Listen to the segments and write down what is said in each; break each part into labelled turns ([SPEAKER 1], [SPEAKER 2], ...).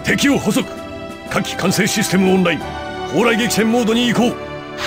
[SPEAKER 1] 敵を捕捉。火器管制システムオンライン。砲雷撃戦モードに移行。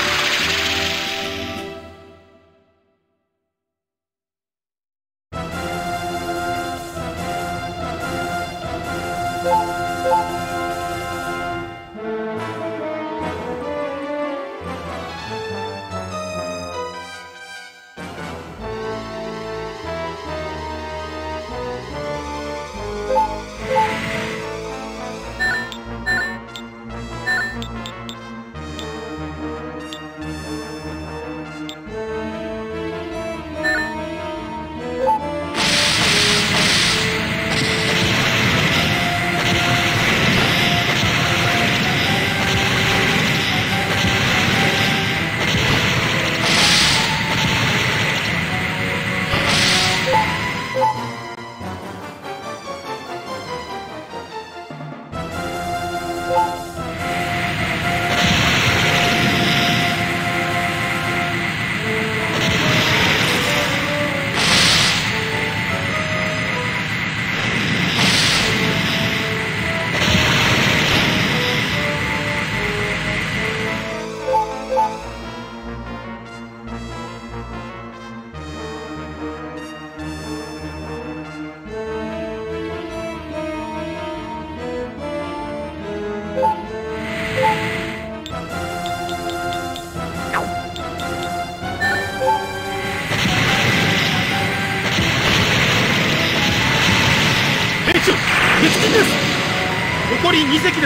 [SPEAKER 2] 残り2隻です。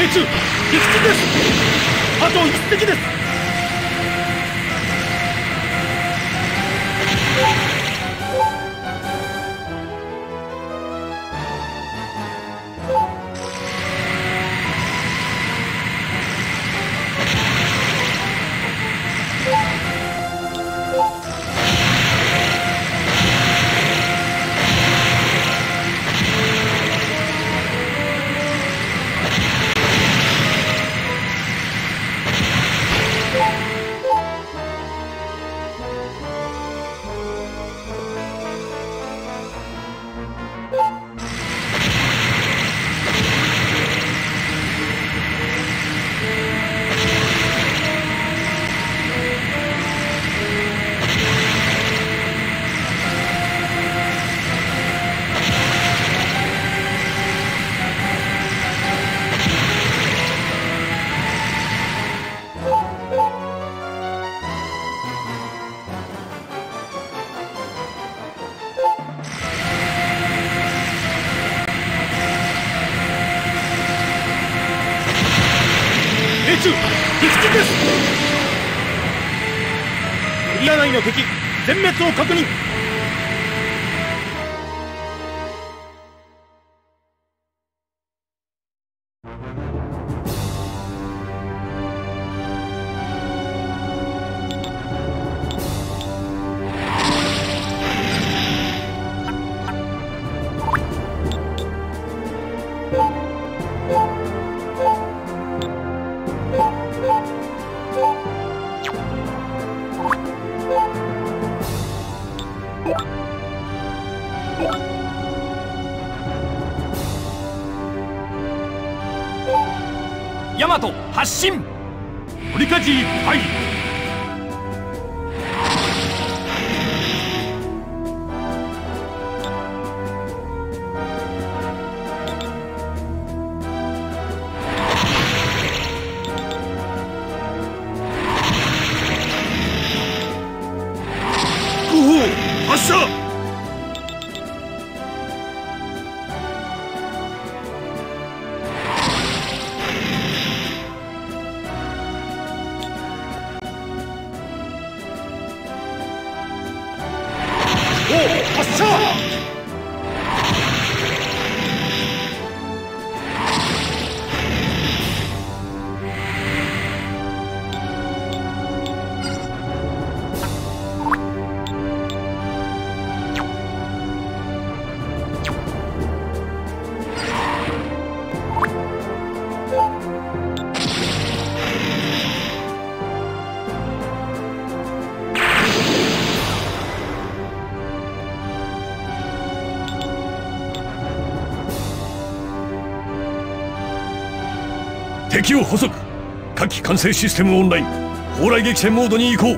[SPEAKER 2] 命中撃沈です。あと1隻です。命中撃沈です。エリア内の敵全滅を確認。
[SPEAKER 1] ヤマト発進。
[SPEAKER 2] 折りかじはい
[SPEAKER 1] 後方発射。
[SPEAKER 2] 発射。
[SPEAKER 1] 敵を捕捉。火器管制システムオンライン。砲雷撃戦モードに移行。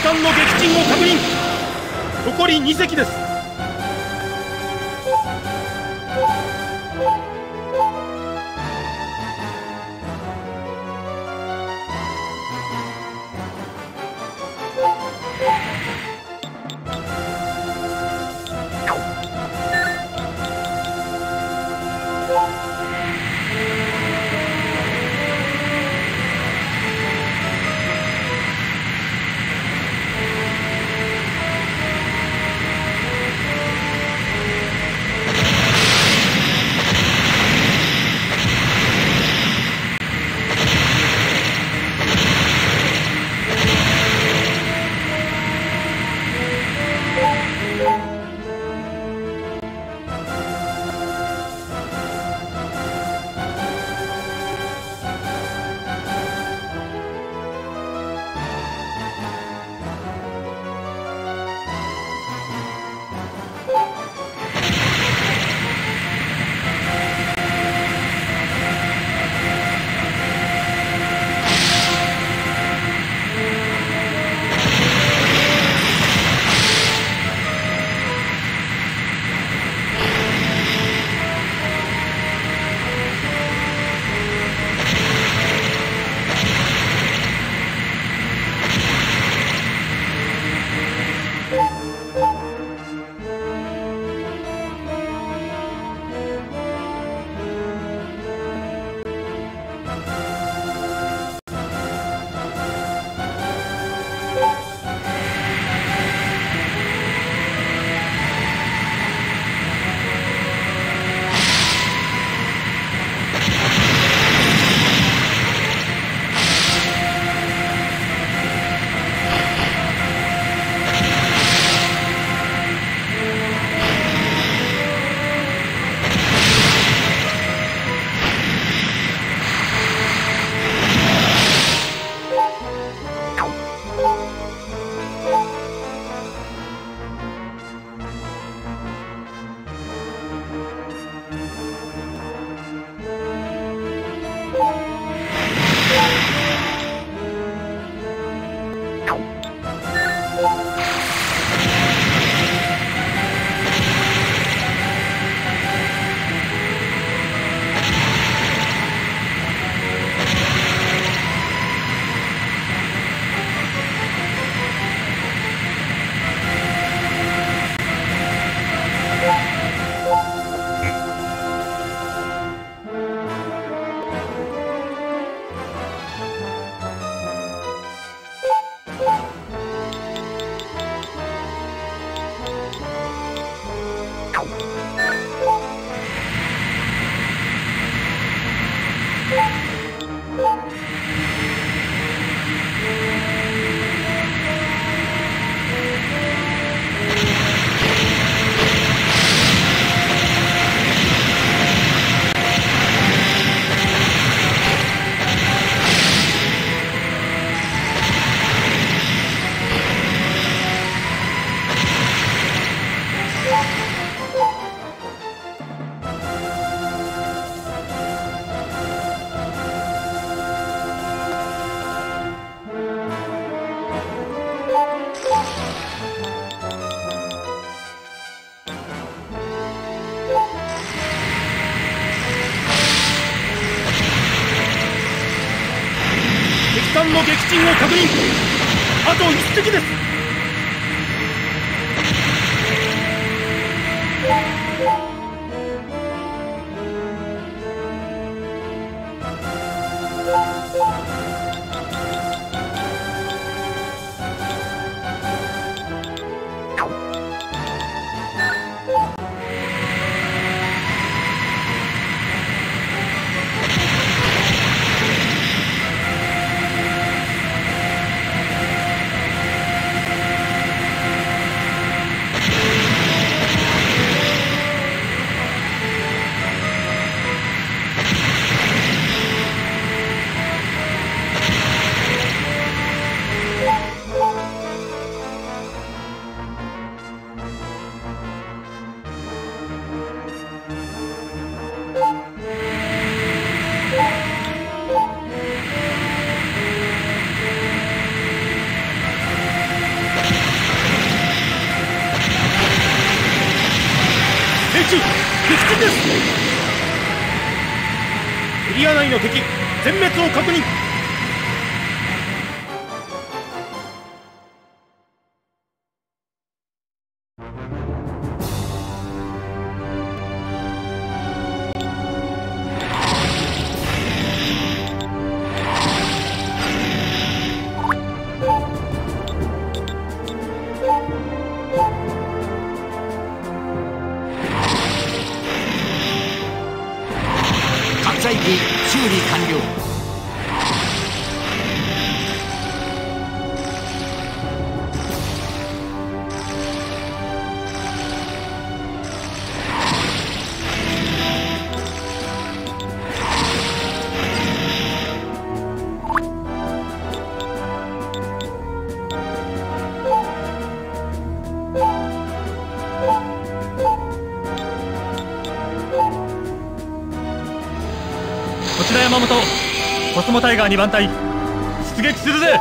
[SPEAKER 2] 艦の撃沈を確認。残り2隻です。艦の撃沈を確認。あと1隻です。 撃沈です。エリア内の敵全滅を確認。
[SPEAKER 3] 拡大機修理完了。
[SPEAKER 2] こちら山本、コスモタイガー2番隊出撃するぜ。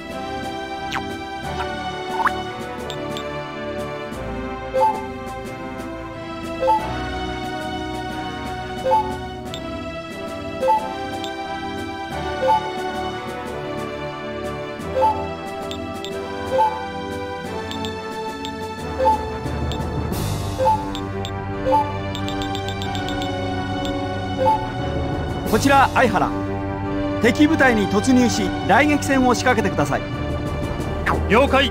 [SPEAKER 4] こちら相原、敵部隊に突入し雷撃戦を仕掛けてください。
[SPEAKER 2] 了解。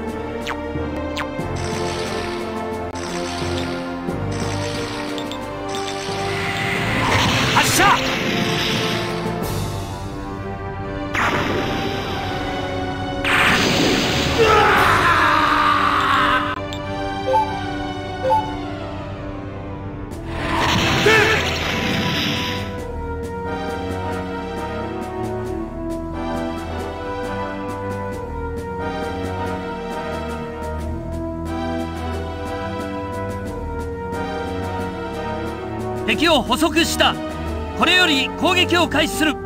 [SPEAKER 3] 発射。
[SPEAKER 5] 敵を捕捉した。これより攻撃を開始する。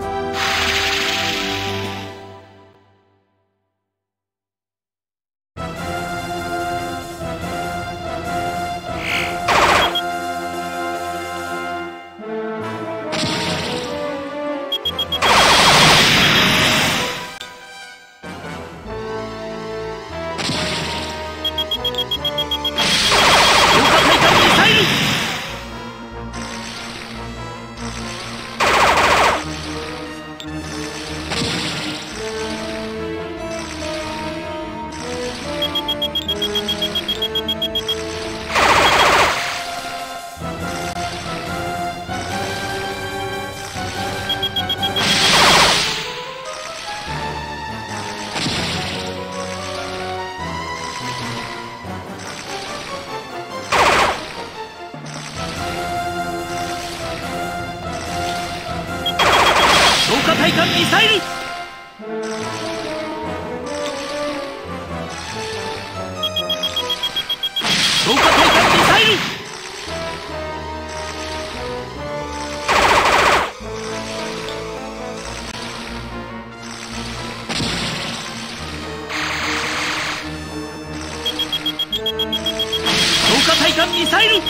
[SPEAKER 5] 対艦ミサイル。消火対艦ミサイル。消火対艦ミサイル。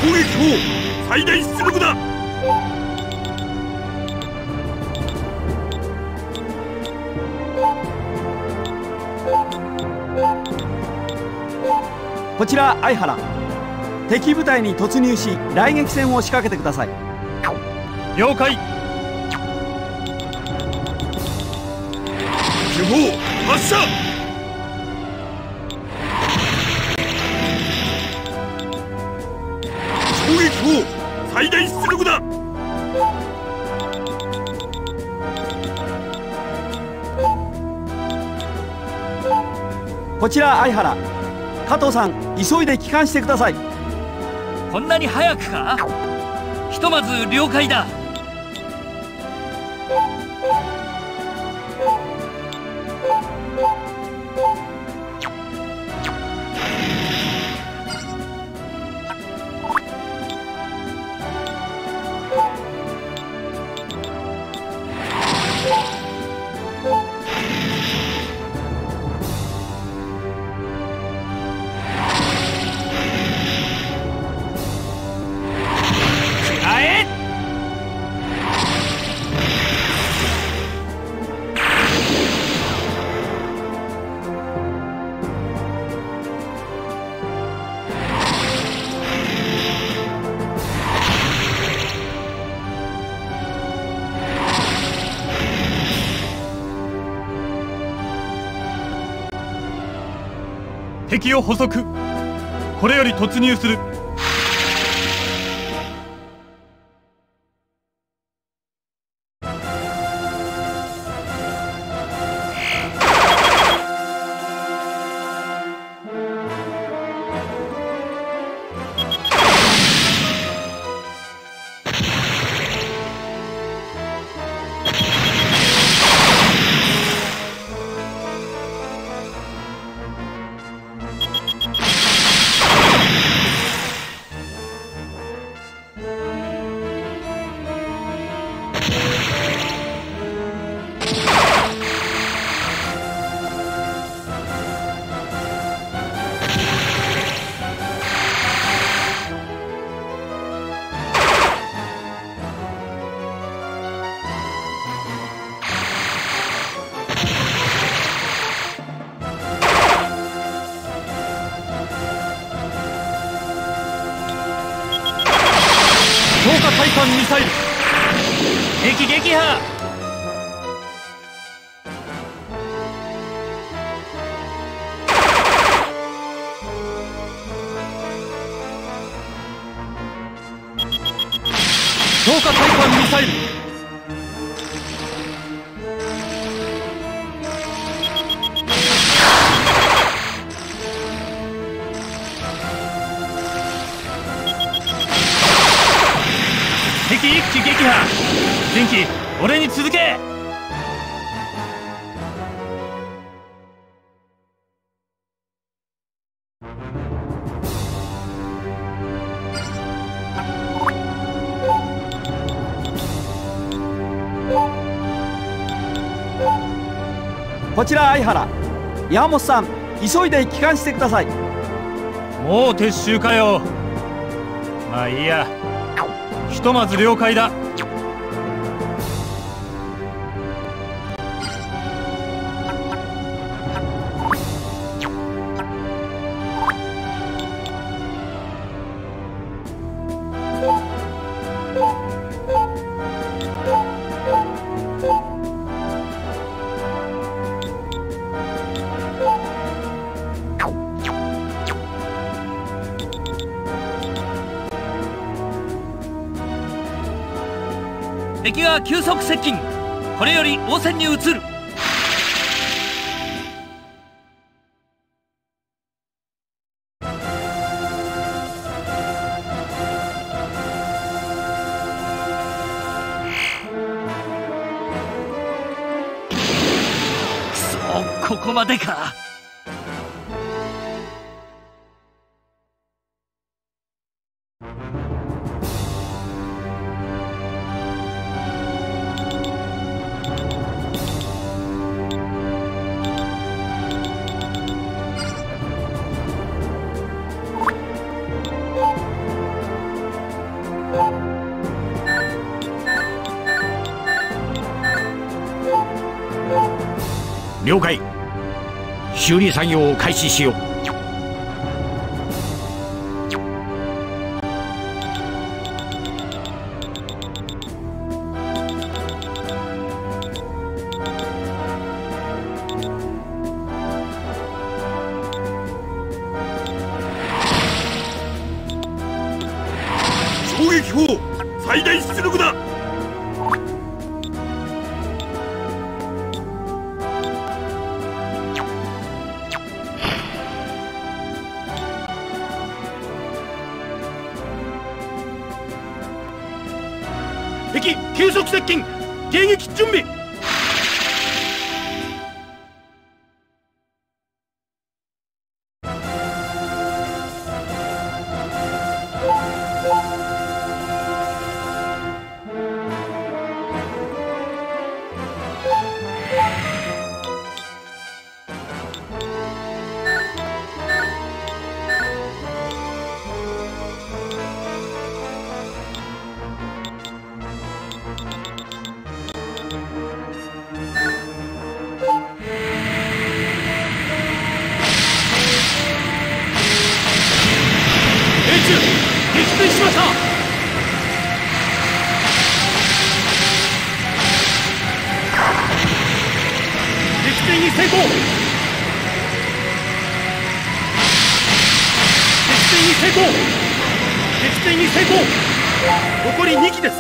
[SPEAKER 1] 攻撃砲最大出力だ。
[SPEAKER 4] こちら相原、敵部隊に突入し雷撃戦を仕掛けてください。
[SPEAKER 2] 了解。
[SPEAKER 1] 主砲発射。攻撃砲最大出力だ。
[SPEAKER 4] こちら相原、加藤さん急いで帰還してください。
[SPEAKER 5] こんなに早くか。ひとまず了解だ。
[SPEAKER 2] 敵を捕捉。これより突入する。超過対艦ミサイル。
[SPEAKER 5] 敵撃破。
[SPEAKER 2] 超過対艦ミサイル。
[SPEAKER 5] 敵一機撃破。前期俺に続け。
[SPEAKER 4] こちら相原、山本さん急いで帰還してください。
[SPEAKER 2] もう撤収かよ。まあいいや。ひとまず了解だ。
[SPEAKER 5] 敵が急速接近。これより応戦に移る。くそ、ここまでか。
[SPEAKER 3] 了解。修理作業を開始しよう。
[SPEAKER 1] 衝撃砲最大出力だ。
[SPEAKER 5] 敵急速接近、迎撃準備。撃墜しました。撃墜に成功。撃墜に成功。撃墜に成功。残り2機です。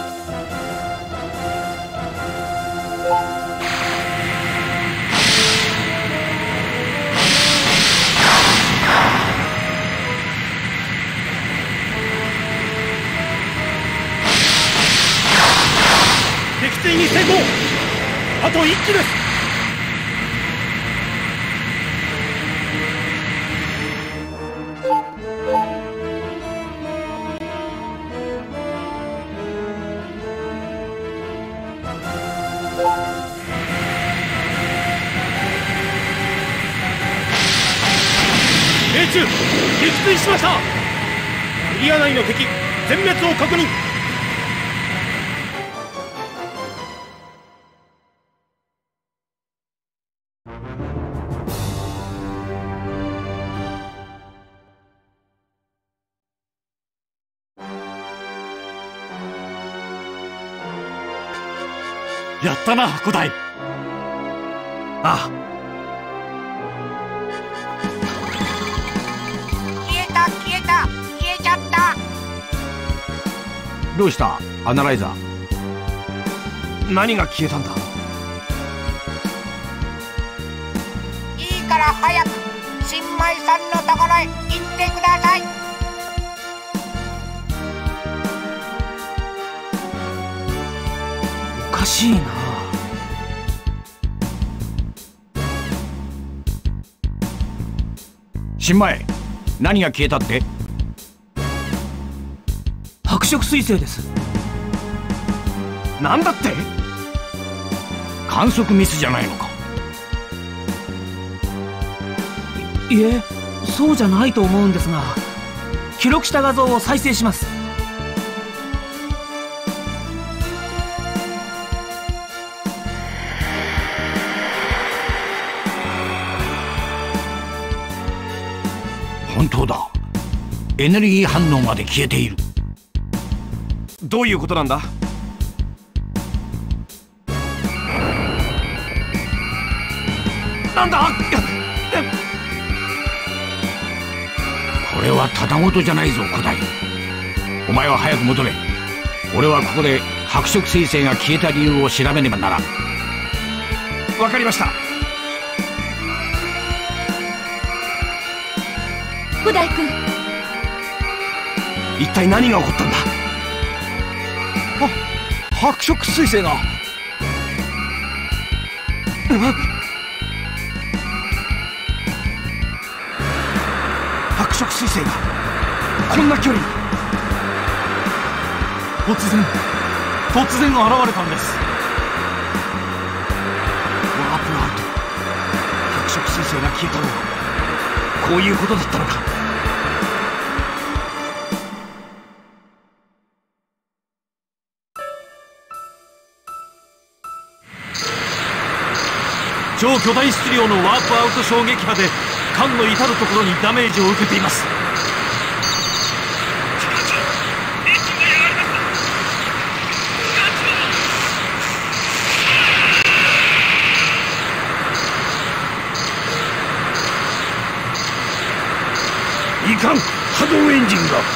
[SPEAKER 5] 撃墜に成功。あと1機です。命中、撃墜しました。エリア内の敵全滅を確認。
[SPEAKER 2] やったな、古代。ああ。
[SPEAKER 6] 消えちゃった。
[SPEAKER 3] どうしたアナライザー。
[SPEAKER 2] 何が消えたんだ。
[SPEAKER 6] いいから早く新米さんのところへ行ってください。
[SPEAKER 2] おかしいな。
[SPEAKER 3] 新米、何が消えたって。
[SPEAKER 2] 白色彗星です。なんだって。
[SPEAKER 3] 観測ミスじゃないのか。
[SPEAKER 2] いえ、そうじゃないと思うんですが、記録した画像を再生します。
[SPEAKER 3] 本当だ。エネルギー反応まで消えている。
[SPEAKER 2] どういうことなんだ。なんだ。
[SPEAKER 3] これはただごとじゃないぞ古代。お前は早く戻れ。俺はここで白色彗星が消えた理由を調べねばならん。
[SPEAKER 2] わかりました。
[SPEAKER 7] 古代君、
[SPEAKER 2] 一体何が起こったんだ。白色彗星が。白色彗星がこんな距離に。突然現れたんです。ワープアウト。白色彗星が消えたのはこういうことだったのか。 超巨大質量のワープアウト衝撃波で艦の至る所にダメージを受けています。
[SPEAKER 1] いかん、波動エンジンが。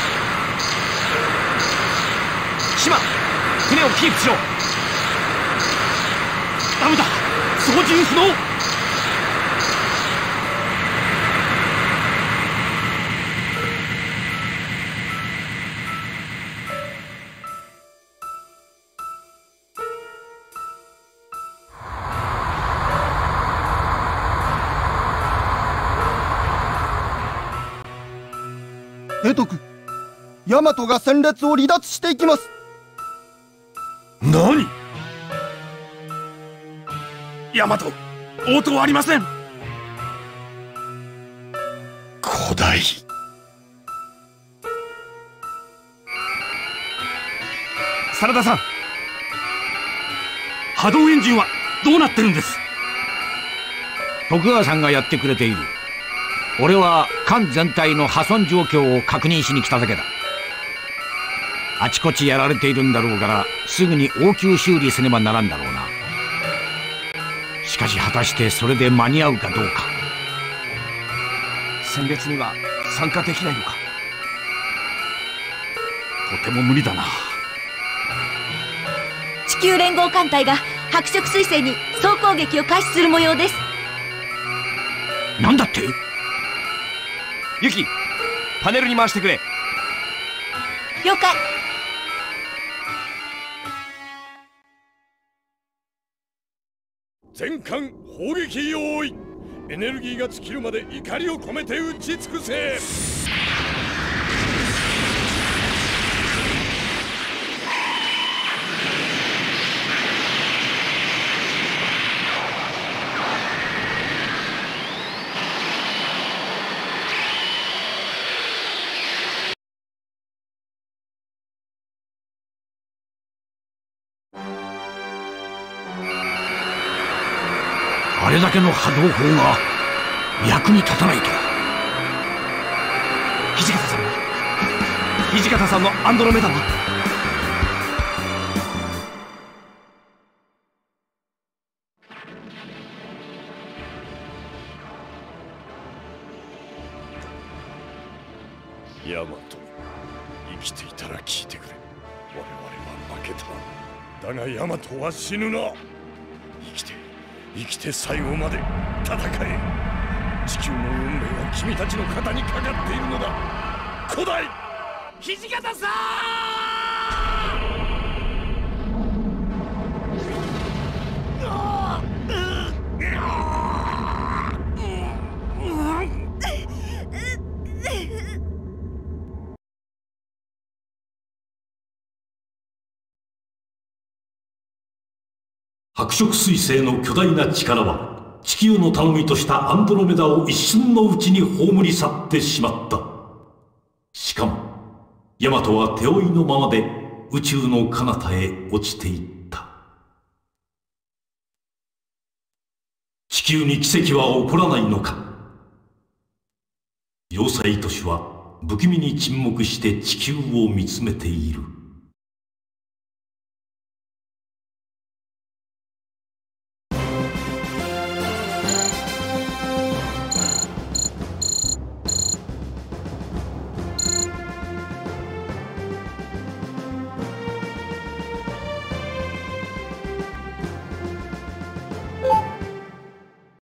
[SPEAKER 2] 島、船をキープしろ。ダメだ、操縦不能。
[SPEAKER 7] 提督、ヤマトが戦列を離脱していきます。
[SPEAKER 1] 何？ヤマト、応答ありません。古代。
[SPEAKER 2] 真田さん、波動エンジンはどうなってるんです？
[SPEAKER 3] 徳川さんがやってくれている。俺は艦全体の破損状況を確認しに来ただけだ。あちこちやられているんだろうからすぐに応急修理せねばならんだろうな。しかし果たしてそれで間に合うかどうか。
[SPEAKER 4] 戦列には参加できないのか。
[SPEAKER 2] とても無理だな。
[SPEAKER 8] 地球連合艦隊が白色彗星に総攻撃を開始する模様です。
[SPEAKER 3] なんだって？
[SPEAKER 4] ユキ、パネルに回してくれ。
[SPEAKER 8] 了解。
[SPEAKER 1] 全艦砲撃用意。エネルギーが尽きるまで怒りを込めて打ち尽くせ。
[SPEAKER 3] あれだけの波動砲が役に立たないとは。
[SPEAKER 4] 土方さんのアンドロメダは？
[SPEAKER 1] ヤマト、生きていたら聞いてくれ。我々は負けた。だがヤマトは死ぬな。生きて最後まで戦え。地球の運命は君たちの肩にかかっているのだ。古代土方さん。 白色彗星の巨大な力は地球の頼みとしたアンドロメダを一瞬のうちに葬り去ってしまった。しかもヤマトは手負いのままで宇宙の彼方へ落ちていった。地球に奇跡は起こらないのか。要塞都市は不気味に沈黙して地球を見つめている。